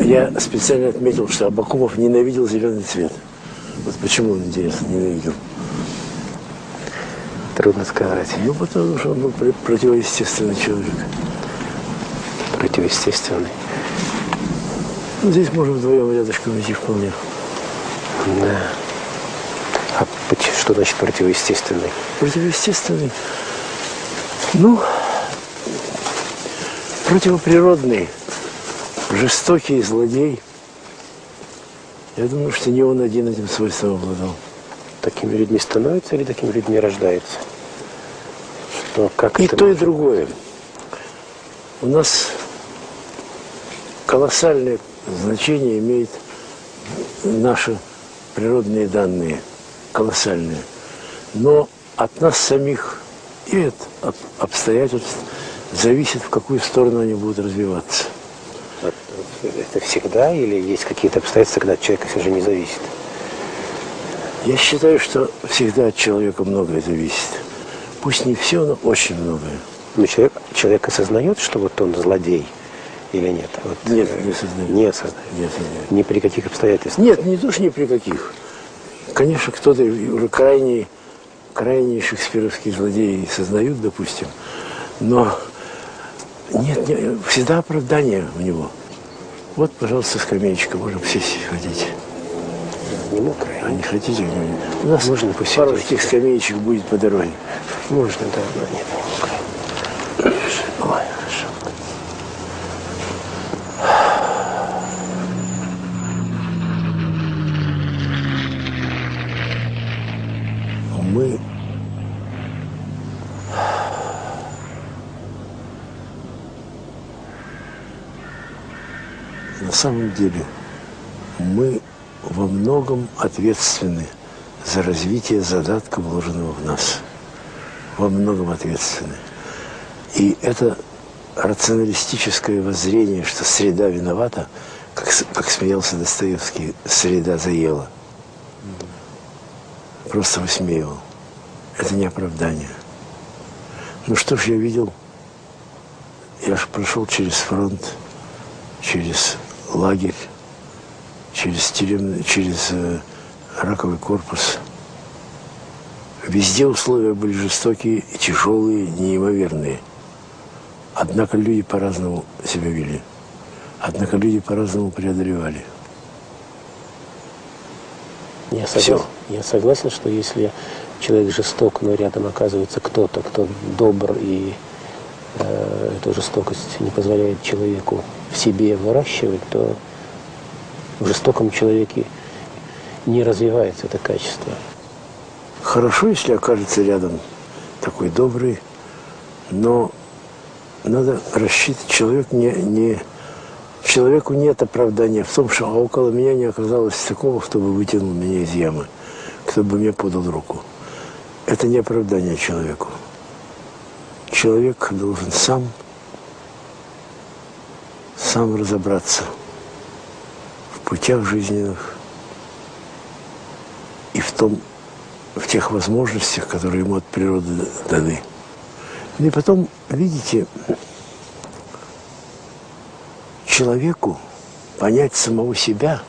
Я специально отметил, что Абакумов ненавидел зеленый цвет. Вот почему он, интересно, ненавидел? Трудно сказать. Ну, потому что он был противоестественный человек. Противоестественный. Ну, здесь можем вдвоем рядышком идти вполне. Да. А что значит противоестественный? Противоестественный? Ну, противоприродный, жестокий злодей. Я думаю, что не он один этим свойством обладал. Такими людьми становятся или такими людьми рождаются? Что, как и это то, может? И другое. У нас колоссальное значение имеет наши природные данные. Колоссальные. Но от нас самих и от обстоятельств зависит, в какую сторону они будут развиваться. Это всегда или есть какие-то обстоятельства, когда от человека все же не зависит? Я считаю, что всегда от человека многое зависит. Пусть не все, но очень многое. Но человек осознает, что вот он злодей или нет? Вот, нет, не осознает. Не осознает. Не осознает. Ни при каких обстоятельствах? Нет, не то, что ни при каких. Конечно, кто-то уже крайние шекспировские злодеи сознают, допустим, но нет, всегда оправдание у него. Вот, пожалуйста, скамеечка, можем сесть, если хотите. Не мокрая. А не хотите? У нас можно пару таких скамеечек будет по дороге. Можно, да, но нет, не мокрая. Ой, хорошо. Мы на самом деле мы во многом ответственны за развитие задатка, вложенного в нас. Во многом ответственны. И это рационалистическое воззрение, что среда виновата, как смеялся Достоевский, среда заела. Просто высмеивал. Это не оправдание. Ну что ж, я видел, я же прошел через фронт, через лагерь, через раковый корпус. Везде условия были жестокие, и тяжелые, неимоверные. Однако люди по-разному себя вели. Однако люди по-разному преодолевали. Я согласен, что если человек жесток, но рядом оказывается кто-то, кто добр, и эту жестокость не позволяет человеку в себе выращивать, то в жестоком человеке не развивается это качество. Хорошо, если окажется рядом такой добрый, но надо рассчитывать, человеку нет оправдания в том, что около меня не оказалось такого, кто бы вытянул меня из ямы, кто бы мне подал руку. Это не оправдание человеку. Человек должен сам разобраться в путях жизненных и в тех возможностях, которые ему от природы даны. Ну и потом, видите, человеку понять самого себя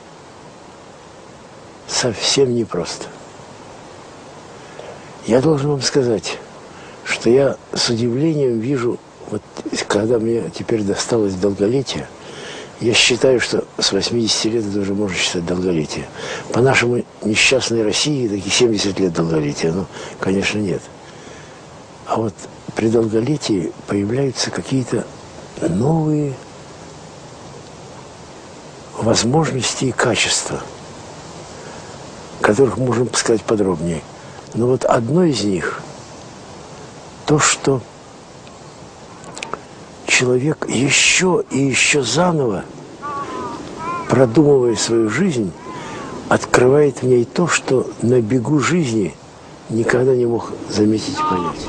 совсем непросто. Я должен вам сказать, что я с удивлением вижу, вот когда мне теперь досталось долголетие, я считаю, что с 80 лет это уже можно считать долголетие. По нашему несчастной России такие 70 лет долголетия, ну, конечно, нет. А вот при долголетии появляются какие-то новые возможности и качества, которых можем сказать подробнее. Но вот одно из них – то, что человек еще и еще заново, продумывая свою жизнь, открывает в ней то, что на бегу жизни никогда не мог заметить и понять.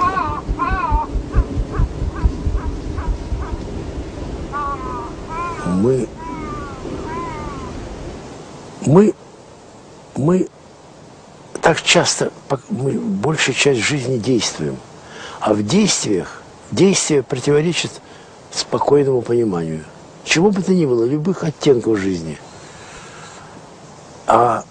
Мы так часто, мы большую часть жизни действуем, а в действие противоречит спокойному пониманию. чего бы то ни было, любых оттенков жизни. А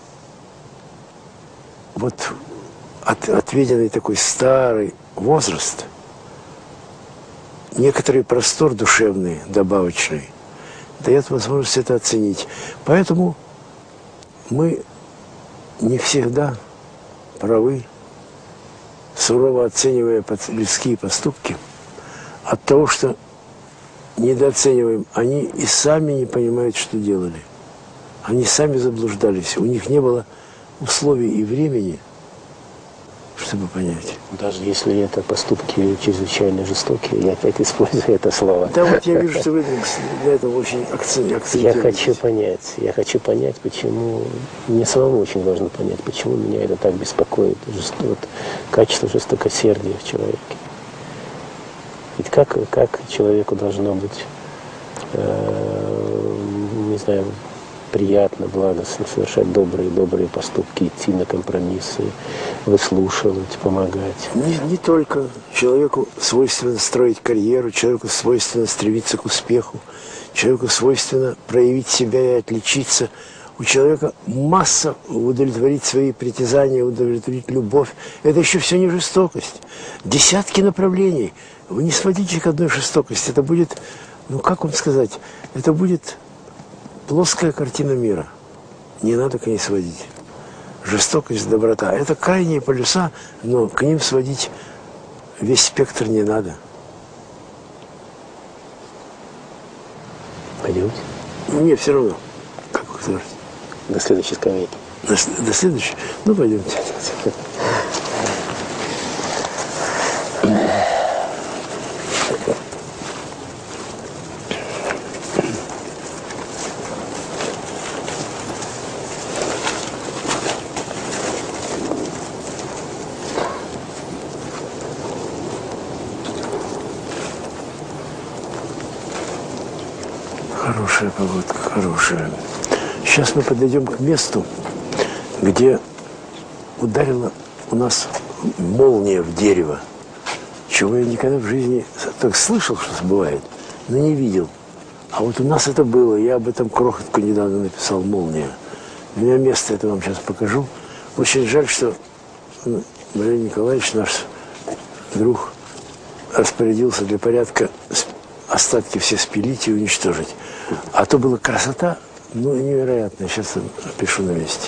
вот отведенный такой старый возраст, некоторый простор душевный, добавочный, дает возможность это оценить. Поэтому мы не всегда правы, сурово оценивая людские поступки, от того, что недооцениваем, они и сами не понимают, что делали. Они сами заблуждались, у них не было условий и времени, чтобы понять. Даже если это поступки чрезвычайно жестокие, я опять использую это слово. Да, вот я вижу, что вы для этого очень акцентируете. Я хочу понять, почему, мне самому очень важно понять, почему меня это так беспокоит, вот, качество жестокосердия в человеке. Ведь как человеку должно быть, не знаю, приятно, благостно совершать добрые поступки, идти на компромиссы, выслушивать, помогать. Не только. Человеку свойственно строить карьеру, человеку свойственно стремиться к успеху, человеку свойственно проявить себя и отличиться. У человека масса удовлетворить свои притязания, удовлетворить любовь. Это еще все не жестокость. Десятки направлений. Вы не сводите к одной жестокости. Это будет, ну как вам сказать, это будет плоская картина мира. Не надо к ней сводить. Жестокость, доброта. Это крайние полюса, но к ним сводить весь спектр не надо. Пойдемте? Мне все равно. Как вы скажете? До следующей скамейки. До следующей? Ну, пойдемте. Хорошая погодка, хорошая. Сейчас мы подойдем к месту, где ударила у нас молния в дерево, чего я никогда в жизни так слышал, что бывает, но не видел. А вот у нас это было, я об этом крохотку недавно написал, молния. У меня место это вам сейчас покажу. Очень жаль, что Валерий Николаевич, наш друг, распорядился для порядка остатки все спилить и уничтожить. А то была красота, ну, невероятная. Сейчас опишу на месте.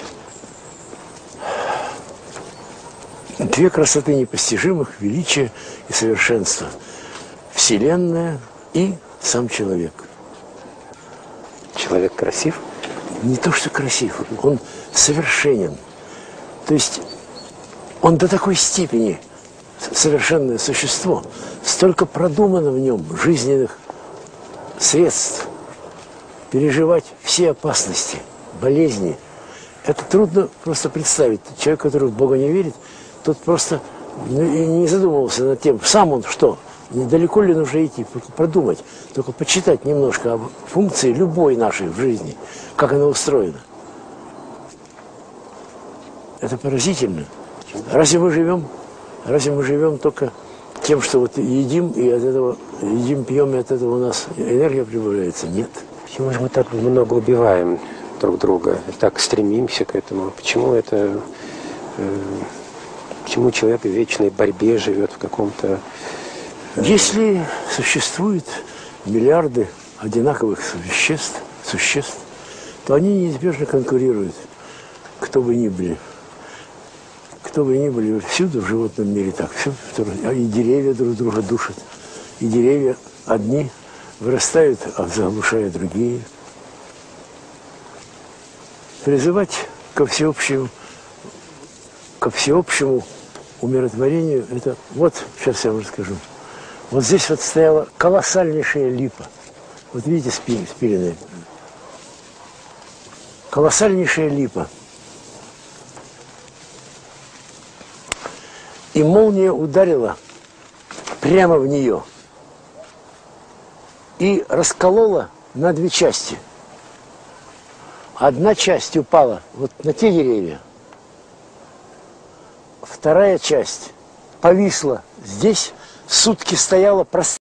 Две красоты непостижимых, величие и совершенство. Вселенная и сам человек. Человек красив? Не то, что красив, он совершенен. То есть он до такой степени совершенное существо, столько продумано в нем жизненных средств, переживать все опасности, болезни. Это трудно просто представить. Человек, который в Бога не верит, тот просто не задумывался над тем, сам он что, недалеко ли нужно идти, продумать, только почитать немножко об функции любой нашей в жизни, как она устроена. Это поразительно. Разве мы живем только тем, что вот едим, и от этого едим, пьем, и от этого у нас энергия прибавляется? Нет. Почему же мы так много убиваем друг друга, так стремимся к этому? Почему почему человек в вечной борьбе живет в каком-то... Если существует миллиарды одинаковых существ, то они неизбежно конкурируют, кто бы ни были. Кто бы ни были, всюду в животном мире так. И деревья друг друга душат. И деревья одни вырастают, а заглушая другие. Призывать ко всеобщему умиротворению, это вот, сейчас я вам расскажу. Вот здесь вот стояла колоссальнейшая липа. Вот видите, спиленная. Колоссальнейшая липа. И молния ударила прямо в нее и расколола на две части. Одна часть упала вот на те деревья, вторая часть повисла здесь, сутки стояла простая.